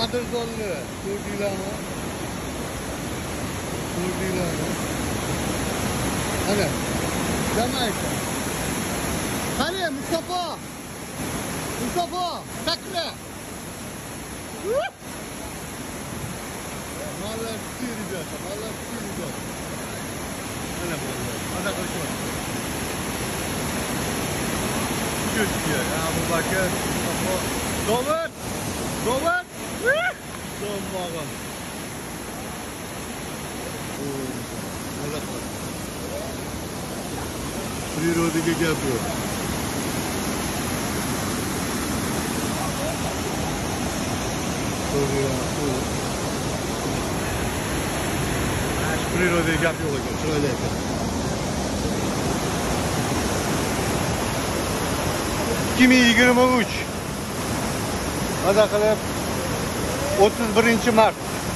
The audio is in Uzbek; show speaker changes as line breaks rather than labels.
qadrdonlar, ko'rdinglarmi? Ko'rdinglarmi? Ana, Jamaica. Qani, Mustafa, sakra. Молодцы, ребята, молодцы, ребята. Ana bolalar, mana qo'shib. Chutga, Abu Bakr, Mustafa. Dovud! To'mbog'im. Молодцы. Природаga gap yo'q. Прироdaga gap yo'q ekan, chiroyli ekan. 2023. Hada qilib 31 mart